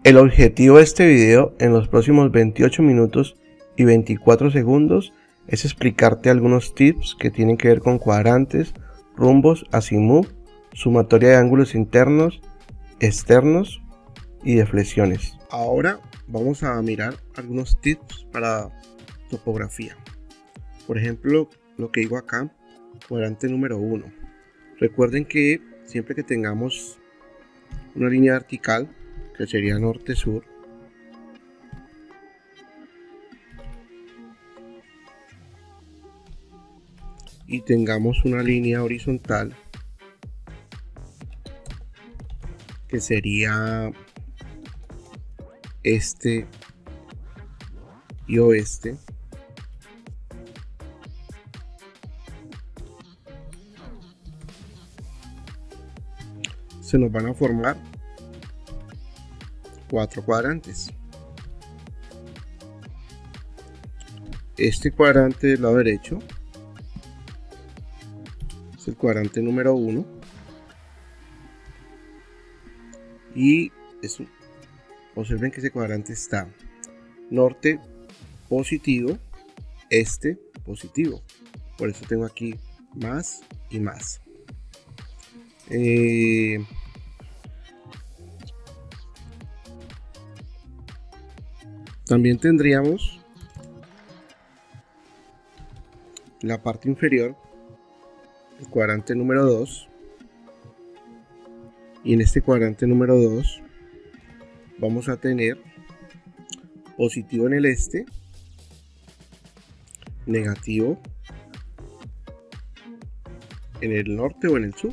El objetivo de este video en los próximos 28 minutos y 24 segundos es explicarte algunos tips que tienen que ver con cuadrantes, rumbos, azimut, sumatoria de ángulos internos, externos y deflexiones. Ahora vamos a mirar algunos tips para topografía. Por ejemplo, lo que digo acá, cuadrante número 1. Recuerden que siempre que tengamos una línea vertical, que sería norte-sur, y tengamos una línea horizontal, que sería este y oeste, se nos van a formar 4 cuadrantes. Este cuadrante del lado derecho es el cuadrante número 1 y observen que ese cuadrante está norte positivo, este positivo, por eso tengo aquí más y más. También tendríamos la parte inferior, el cuadrante número 2, y en este cuadrante número 2 vamos a tener positivo en el este, negativo en el norte o en el sur.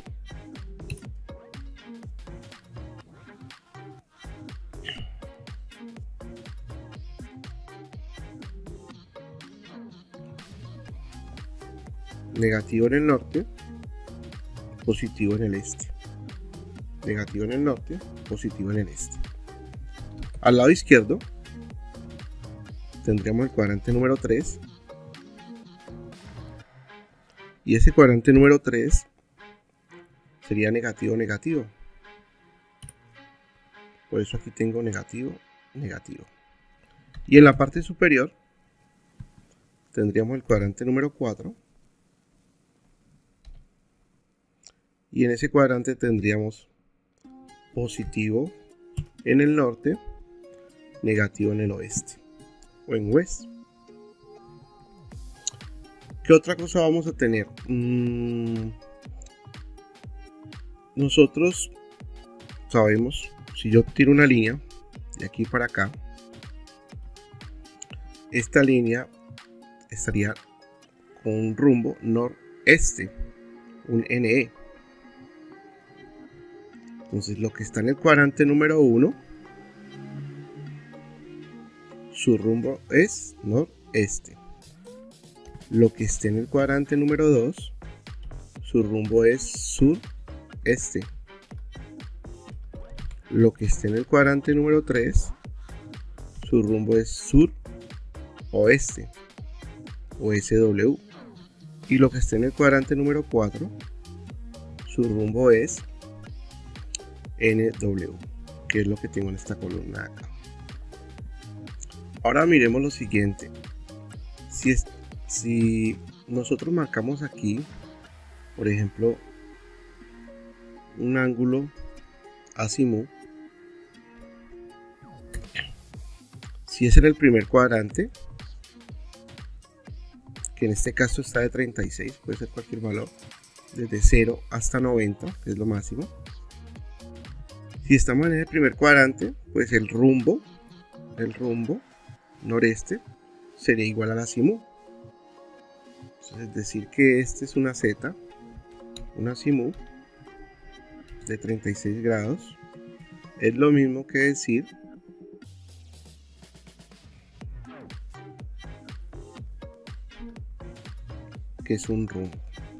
Negativo en el norte, positivo en el este. Negativo en el norte, positivo en el este. Al lado izquierdo tendríamos el cuadrante número 3. Y ese cuadrante número 3 sería negativo, negativo. Por eso aquí tengo negativo, negativo. Y en la parte superior tendríamos el cuadrante número 4. Y en ese cuadrante tendríamos positivo en el norte, negativo en el oeste o en west. ¿Qué otra cosa vamos a tener? Nosotros sabemos, si yo tiro una línea de aquí para acá, esta línea estaría con un rumbo noreste, un NE. Entonces lo que está en el cuadrante número 1, su rumbo es noreste. Lo que esté en el cuadrante número 2, su rumbo es sureste. Lo que esté en el cuadrante número 3, su rumbo es suroeste o SW. Y lo que esté en el cuadrante número 4, su rumbo es NW, que es lo que tengo en esta columna acá. Ahora miremos lo siguiente. Si nosotros marcamos aquí, por ejemplo, un ángulo azimut, si ese era el primer cuadrante, que en este caso está de 36, puede ser cualquier valor, desde 0 hasta 90, que es lo máximo. Si estamos en el primer cuadrante, pues el rumbo noreste sería igual al azimut. Es decir que este es una Z, un azimut de 36 grados. Es lo mismo que decir que es un rumbo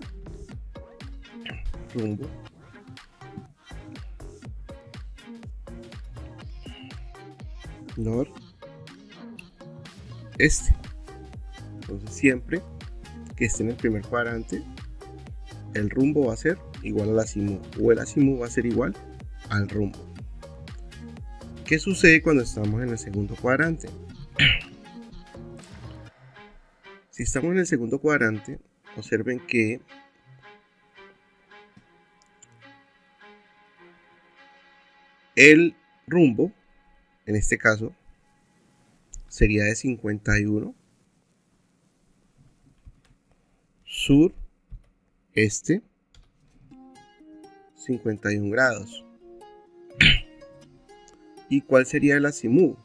noreste. Entonces siempre que esté en el primer cuadrante, el rumbo va a ser igual al azimut, o el azimut va a ser igual al rumbo. ¿Qué sucede cuando estamos en el segundo cuadrante? Si estamos en el segundo cuadrante, observen que el rumbo, en este caso, sería de 51 sur, este, 51 grados. ¿Y cuál sería el azimut?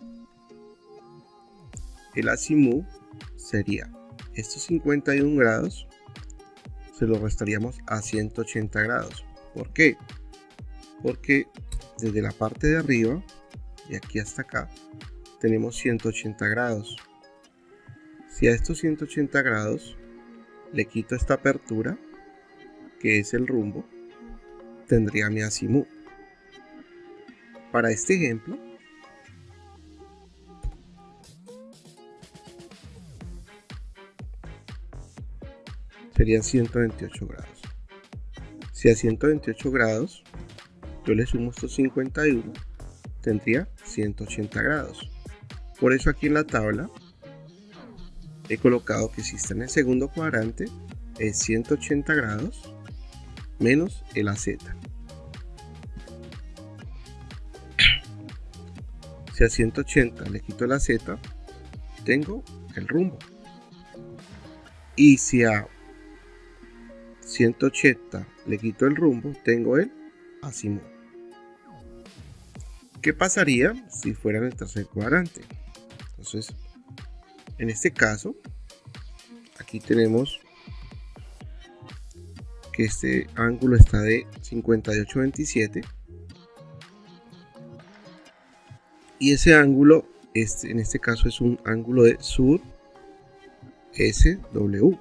El azimut sería estos 51 grados, se lo restaríamos a 180 grados. ¿Por qué? Porque desde la parte de arriba, de aquí hasta acá, tenemos 180 grados. Si a estos 180 grados le quito esta apertura, que es el rumbo, tendría mi azimut. Para este ejemplo, serían 128 grados. Si a 128 grados yo le sumo estos 51, tendría 180 grados. Por eso aquí en la tabla he colocado que si está en el segundo cuadrante es 180 grados menos el AZ. Si a 180 le quito la Z, tengo el rumbo. Y si a 180 le quito el rumbo, tengo el azimut. ¿Qué pasaría si fuera en el tercer cuadrante? Entonces, en este caso, aquí tenemos que este ángulo está de 58,27. Y ese ángulo, en este caso, es un ángulo de sur SW.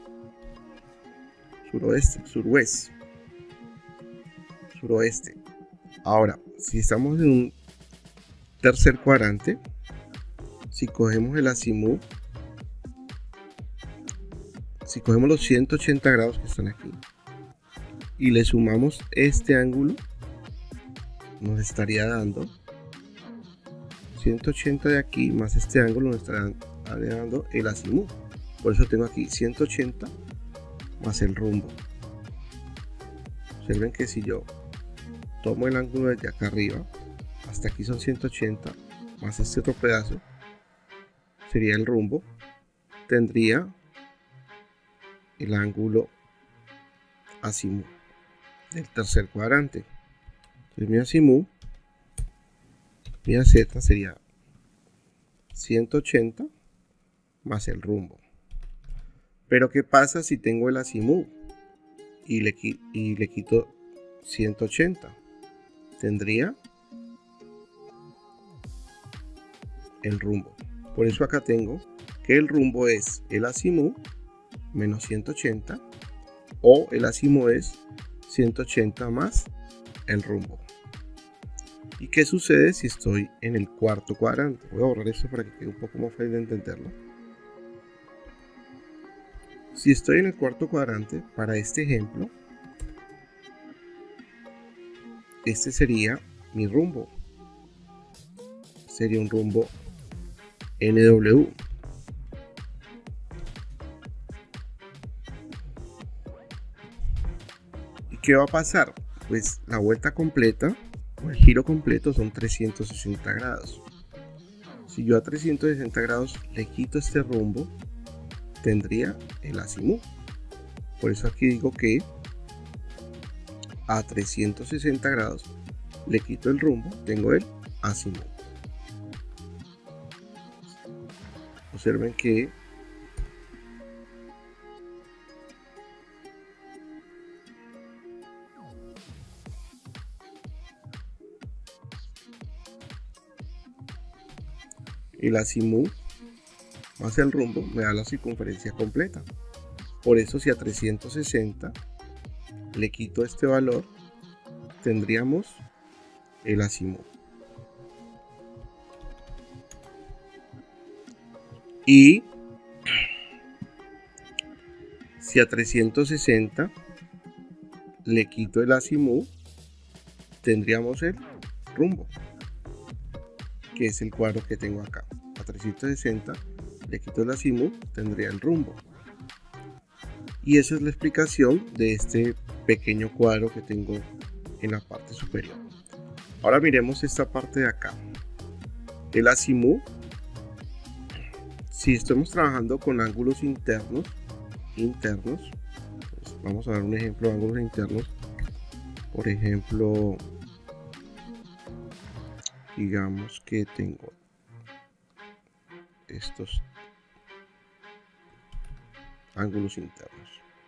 Suroeste. Ahora, si estamos en un tercer cuadrante, si cogemos el azimut, si cogemos los 180 grados que están aquí y le sumamos este ángulo, nos estaría dando 180 de aquí más este ángulo, nos estará dando el azimut. Por eso tengo aquí 180 más el rumbo. Observen que si yo tomo el ángulo desde acá arriba hasta aquí son 180 más este otro pedazo, sería el rumbo, tendría el ángulo azimut del tercer cuadrante. Entonces mi azimut, mi AZ sería 180 más el rumbo. Pero ¿qué pasa si tengo el azimut y le quito 180? Tendría el rumbo. Por eso acá tengo que el rumbo es el azimut menos 180 o el azimut es 180 más el rumbo. ¿Y qué sucede si estoy en el cuarto cuadrante? Voy a borrar esto para que quede un poco más fácil de entenderlo. Si estoy en el cuarto cuadrante, para este ejemplo, este sería mi rumbo. Sería un rumbo NW. ¿Y qué va a pasar? Pues la vuelta completa o el giro completo son 360 grados. Si yo a 360 grados le quito este rumbo, tendría el azimut. Por eso aquí digo que a 360 grados le quito el rumbo, tengo el azimut. Observen que el azimut más el rumbo me da la circunferencia completa. Por eso si a 360 le quito este valor, tendríamos el azimut. Y si a 360 le quito el azimut, tendríamos el rumbo. que es el cuadro que tengo acá. A 360 le quito el azimut, tendría el rumbo. Y esa es la explicación de este pequeño cuadro que tengo en la parte superior. Ahora miremos esta parte de acá. El azimut, si estamos trabajando con ángulos internos, pues vamos a dar un ejemplo de ángulos internos. Por ejemplo, digamos que tengo estos ángulos internos.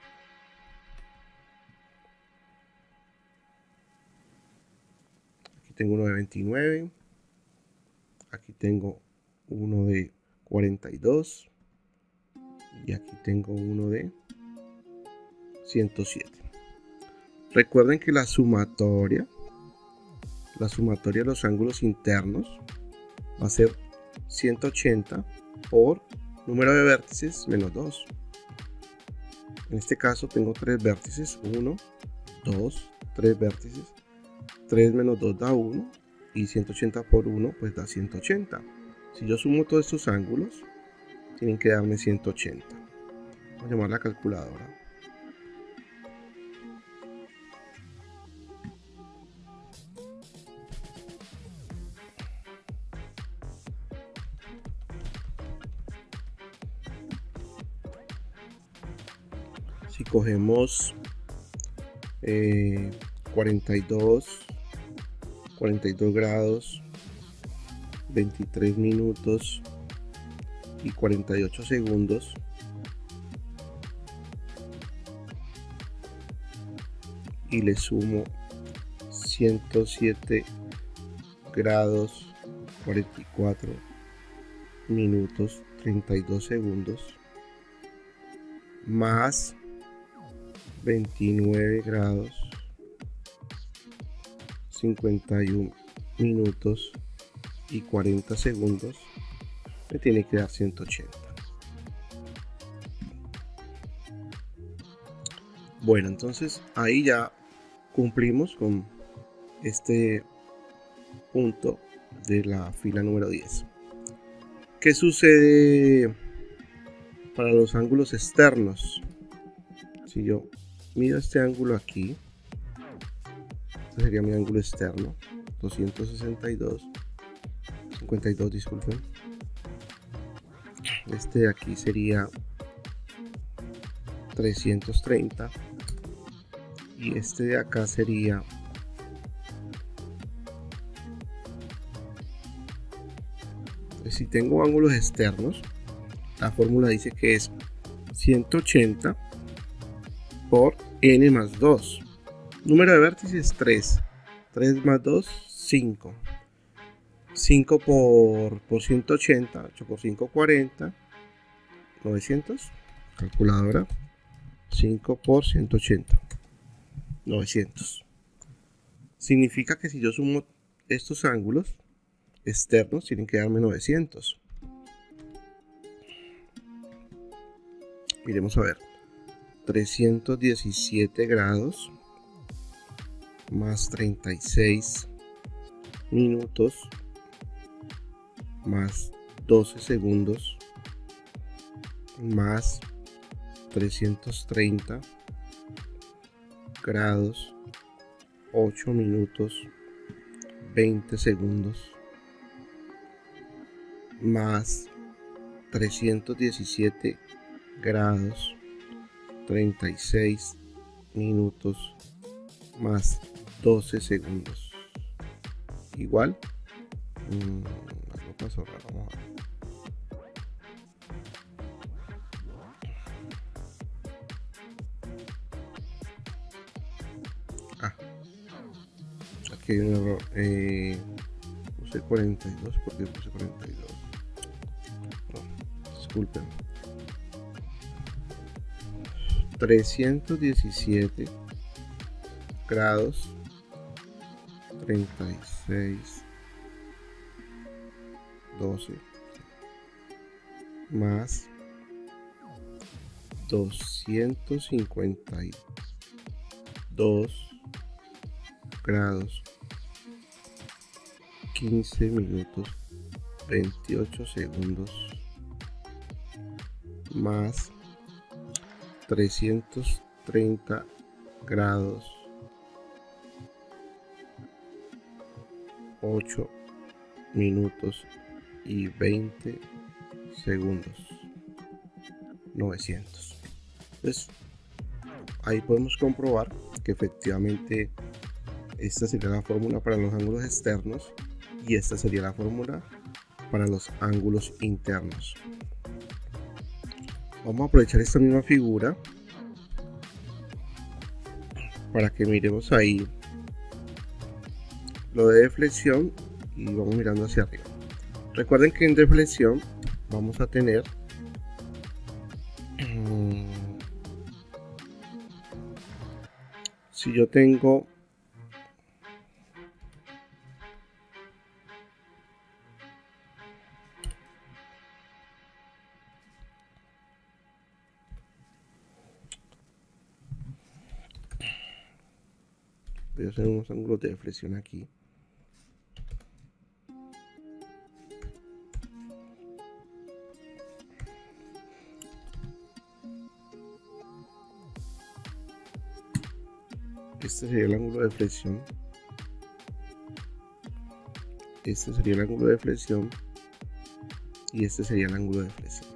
Aquí tengo uno de 29, aquí tengo uno de 42 y aquí tengo uno de 107. Recuerden que la sumatoria de los ángulos internos va a ser 180 por número de vértices menos 2. En este caso tengo 3 vértices, 1, 2, 3 vértices, 3 menos 2 da 1 y 180 por 1 pues da 180. Si yo sumo todos estos ángulos, tienen que darme 180. Vamos a llamar la calculadora. Si cogemos 42 grados, 23 minutos y 48 segundos, y le sumo 107 grados, 44 minutos, 32 segundos, más 29 grados, 51 minutos y 40 segundos, me tiene que dar 180. Bueno, entonces ahí ya cumplimos con este punto de la fila número 10. ¿Qué sucede para los ángulos externos? Si yo mido este ángulo aquí, este sería mi ángulo externo, 52, disculpen. Este de aquí sería 330 y este de acá sería 3. Si tengo ángulos externos, la fórmula dice que es 180 por n más 2. Número de vértices 3. 3 más 2, 5. 5 por 180, 8 por 5, 40. 900. Calculadora. 5 por 180. 900. Significa que si yo sumo estos ángulos externos, tienen que darme 900. Miremos a ver. 317 grados más 36 minutos más 12 segundos más 330 grados 8 minutos 20 segundos más 317 grados 36 minutos más 12 segundos. Igual. Algo pasó raro. Vamos a ver. Aquí hay un error. Puse 42 porque puse 42. No, disculpen. 317 grados 36 12 más 252 grados 15 minutos 28 segundos más 330 grados 8 minutos y 20 segundos 900. Entonces ahí podemos comprobar que efectivamente esta sería la fórmula para los ángulos externos y esta sería la fórmula para los ángulos internos. Vamos a aprovechar esta misma figura para que miremos ahí lo de deflexión y vamos mirando hacia arriba. Recuerden que en deflexión vamos a tener si yo tengo voy a hacer unos ángulos de deflexión aquí. Este sería el ángulo de flexión. Este sería el ángulo de flexión. Y este sería el ángulo de flexión.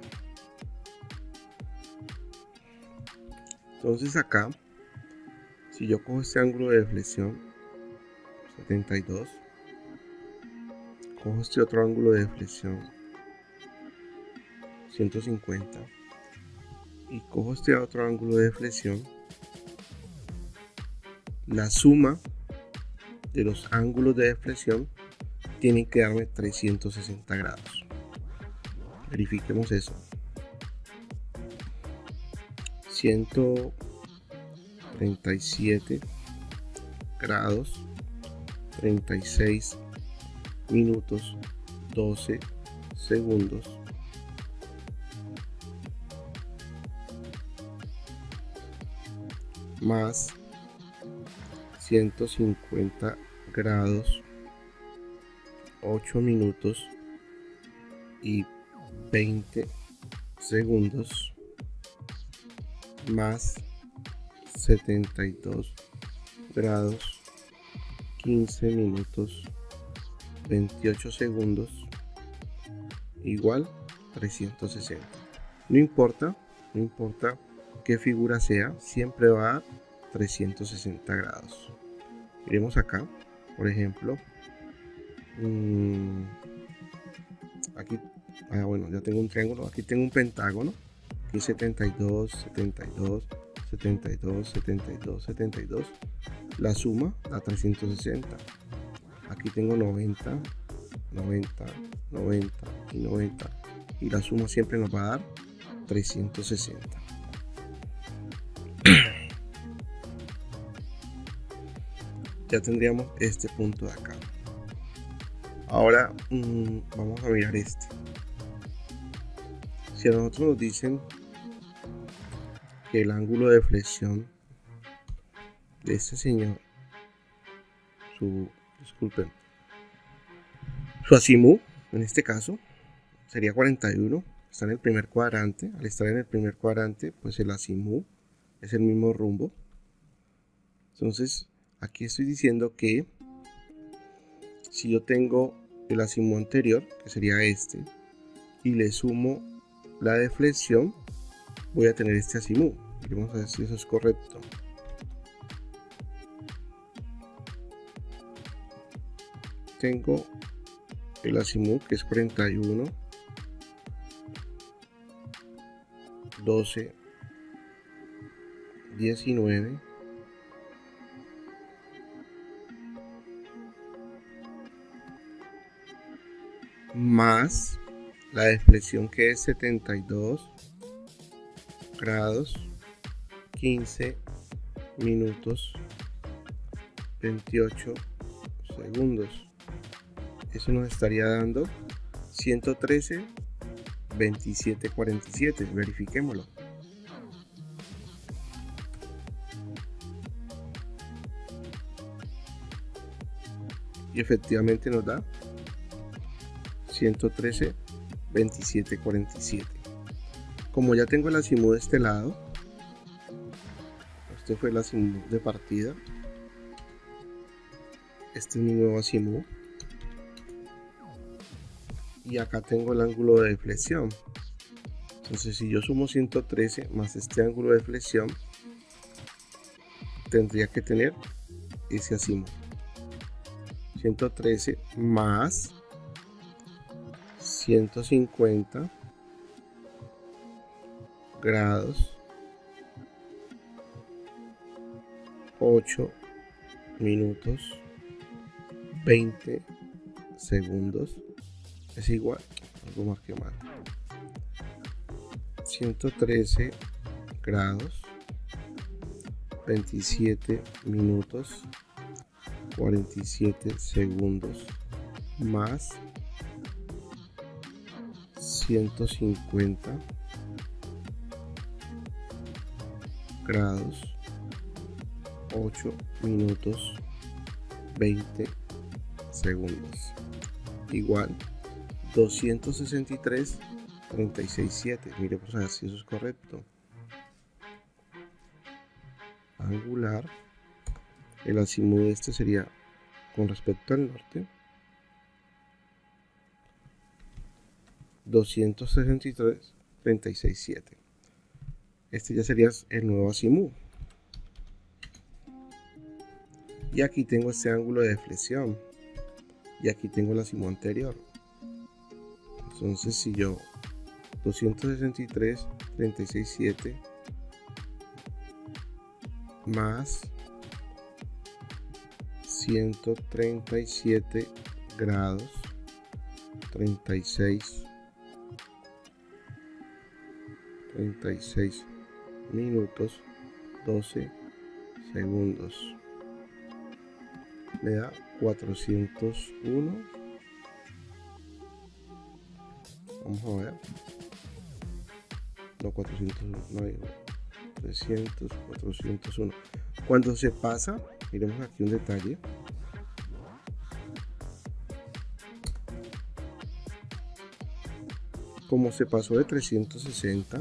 Entonces acá, si yo cojo este ángulo de flexión, 72, cojo este otro ángulo de flexión, 150, y cojo este otro ángulo de flexión, la suma de los ángulos de deflexión tienen que darme 360 grados. Verifiquemos eso. 137 grados 36 minutos 12 segundos más 150 grados 8 minutos y 20 segundos más 72 grados 15 minutos 28 segundos igual 360. No importa qué figura sea, siempre va a 360 grados. Miremos acá, por ejemplo, aquí, bueno, ya tengo un triángulo, aquí tengo un pentágono, aquí 72, 72, 72, 72, 72, la suma da 360. Aquí tengo 90, 90, 90 y 90, y la suma siempre nos va a dar 360. Ya tendríamos este punto de acá. Ahora vamos a mirar este. Si a nosotros nos dicen que el ángulo de flexión de este señor, su azimut, en este caso, sería 41, está en el primer cuadrante. Al estar en el primer cuadrante, pues el azimut es el mismo rumbo. Entonces, aquí estoy diciendo que si yo tengo el azimut anterior, que sería este, y le sumo la deflexión, voy a tener este azimut. Vamos a ver si eso es correcto. Tengo el azimut que es 41, 12, 19, más la deflexión que es 72 grados 15 minutos 28 segundos. Eso nos estaría dando 113 27 47. Verifiquémoslo. Y efectivamente nos da 113, 27, 47. Como ya tengo el azimut de este lado, este fue el azimut de partida, este es mi nuevo azimut, y acá tengo el ángulo de flexión. Entonces si yo sumo 113 más este ángulo de flexión, tendría que tener ese azimut. 113 más 150 grados, 8 minutos, 20 segundos, es igual, algo más que mal. 113 grados, 27 minutos, 47 segundos, más 150 grados, 8 minutos, 20 segundos, igual 263, 36, 7. Miremos a ver si eso es correcto. Angular, el azimut de este sería con respecto al norte 263, 36, 7. Este ya sería el nuevo azimut. Y aquí tengo este ángulo de flexión. Y aquí tengo el azimut anterior. Entonces si yo 263, 36, 7 más 137 grados, 36 minutos, 12 segundos, me da 401. Vamos a ver. No, 401, no hay 300, 401. Cuando se pasa, miremos aquí un detalle. Como se pasó de 360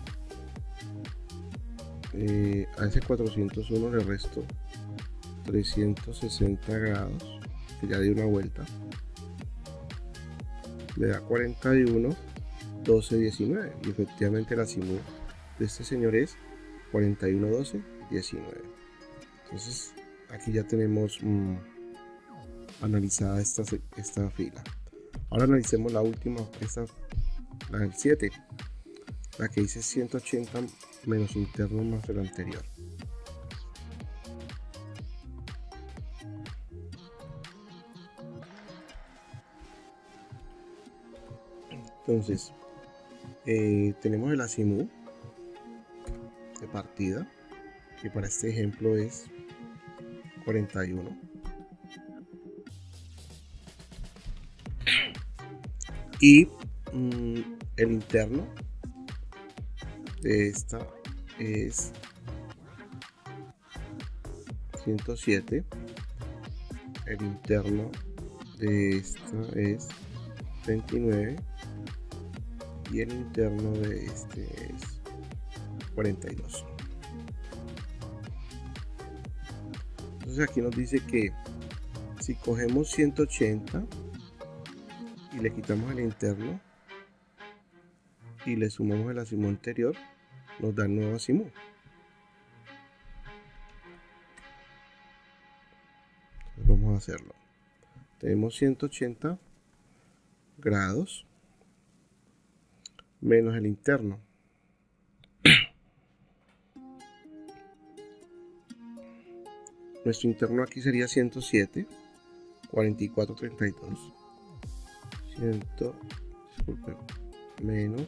a ese 401 le resto 360 grados, que ya di una vuelta, me da 41, 12, 19, y efectivamente el azimut de este señor es 41, 12, 19. Entonces aquí ya tenemos analizada esta fila. Ahora analicemos la última, la del 7, la que dice 180 menos interno más el anterior. Entonces tenemos el azimut de partida, que para este ejemplo es 41, y el interno de esta es 107, el interno de esta es 29 y el interno de este es 42. Entonces aquí nos dice que si cogemos 180 y le quitamos el interno y le sumamos el azimut anterior, nos da el nuevo azimut. Entonces vamos a hacerlo. Tenemos 180 grados menos el interno. Nuestro interno aquí sería 107, 44, 32. 100, disculpen, menos,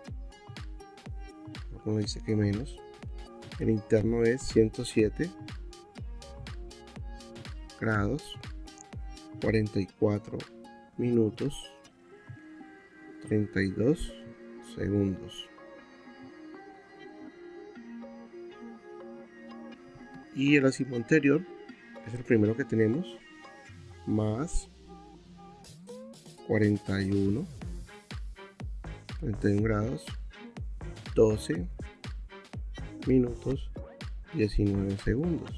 como dice que menos, el interno es 107 grados, 44 minutos, 32 segundos. Y el azimut anterior es el primero que tenemos, más 41 grados, 12 minutos, 19 segundos.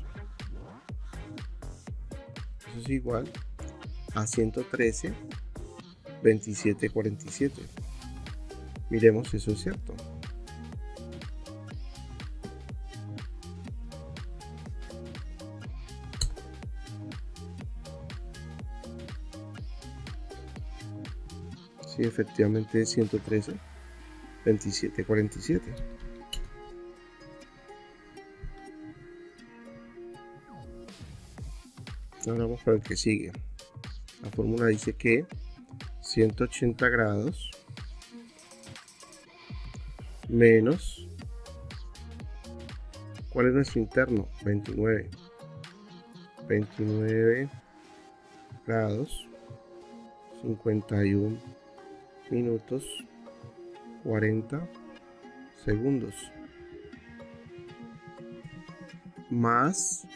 Eso es igual a 113, 27, 47. Miremos si eso es cierto. Sí, efectivamente es 113, 27, 47. Ahora vamos para el que sigue. La fórmula dice que 180 grados menos, ¿cuál es nuestro interno? 29. 29 grados, 51 minutos, 40 segundos. Más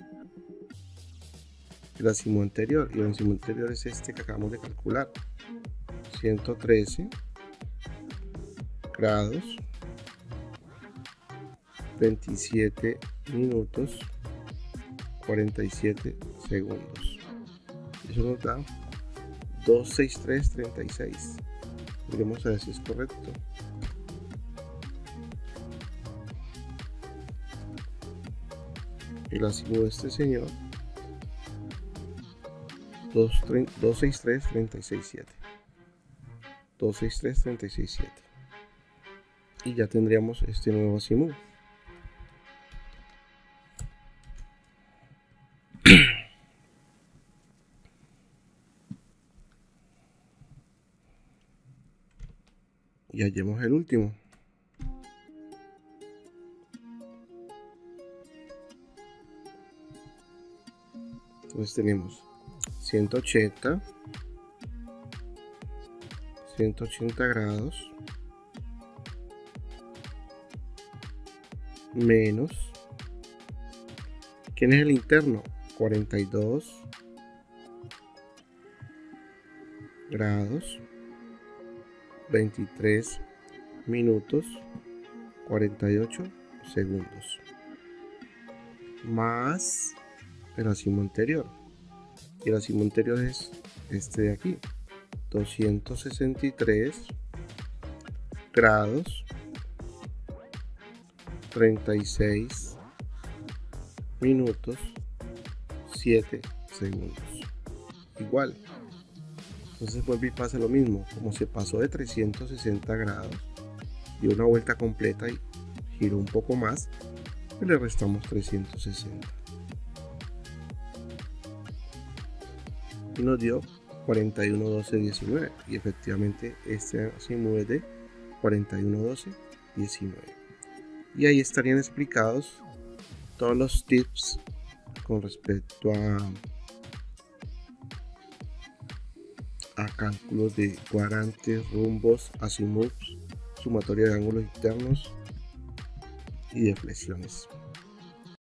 el ácido anterior, y el ácido anterior es este que acabamos de calcular, 113 grados, 27 minutos, 47 segundos. Eso nos da 263.36. Miremos a ver si es correcto. El ácido de este señor, 263.36.7. 263.36.7. Y ya tendríamos este nuevo azimut. Y hallemos el último. Entonces tenemos 180 grados menos, ¿quién es el interno? 42 grados, 23 minutos, 48 segundos, más el ácido anterior. Y el ácido anterior es este de aquí, 263 grados, 36 minutos, 7 segundos. Igual. Entonces vuelve y pasa lo mismo. Como se pasó de 360 grados, dio una vuelta completa y giró un poco más, y le restamos 360. Y nos dio 41, 12, 19. Y efectivamente este azimut es de 41, 12, 19. Y ahí estarían explicados todos los tips con respecto a cálculos de cuadrantes, rumbos, azimuts, sumatoria de ángulos internos y de flexiones.